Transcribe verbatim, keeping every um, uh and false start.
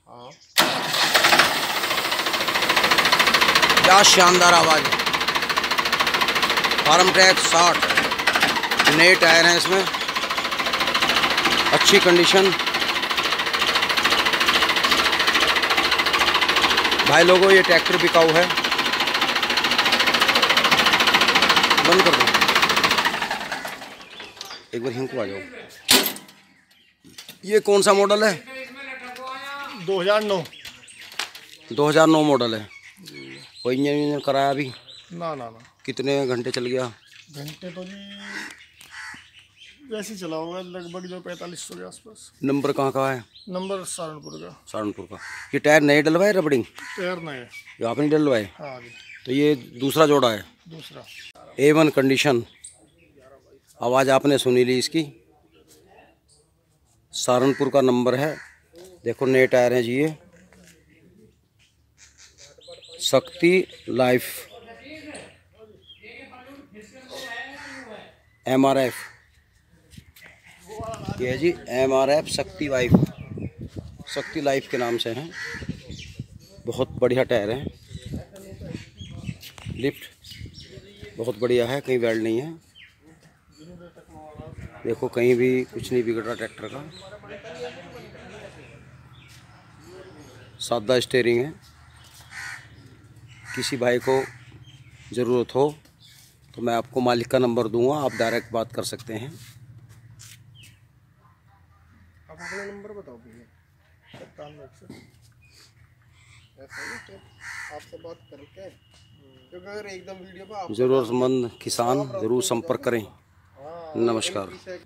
क्या शानदार आवाज है। फार्म ट्रैक साठ, नए टायर हैं इसमें, अच्छी कंडीशन। भाई लोगों ये ट्रैक्टर बिकाऊ है। बंद कर दो एक बार, हिंक आ जाओ। ये कौन सा मॉडल है? दो हज़ार नौ दो हज़ार नौ मॉडल है। कोई इंजन इंजन कराया अभी? ना ना ना। कितने घंटे चल गया? घंटे तो जी वैसे ही चला होगा लगभग जो पैंतालीस सौ के आसपास। नंबर कहाँ का है? नंबर सहारनपुर का। सहारनपुर का। ये टायर नए डलवाए रबड़िंग? टायर नए। ये आपने डलवाए? हाँ जी। तो ये दूसरा जोड़ा है? दूसरा। A one condition. आवाज़ आपने सुनी ली इसकी। सहारनपुर का नंबर है। देखो नए टायर हैं जी। ये शक्ति लाइफ एम आर एफ, ये है G M R F Shakti life, Shakti life के नाम से हैं। बहुत बढ़िया टायर है। लिफ्ट बहुत बढ़िया है, कहीं वेल्ड नहीं है। देखो कहीं भी कुछ नहीं बिगड़ रहा ट्रैक्टर का। सादा स्टीयरिंग है। किसी भाई को ज़रूरत हो तो मैं आपको मालिक का नंबर दूंगा, आप डायरेक्ट बात कर सकते हैं। आप अपना नंबर बताओ भैया। आपसे बात करके क्योंकि अगर एकदम वीडियो पे आप ज़रूरतमंद किसान ज़रूर संपर्क करें। नमस्कार।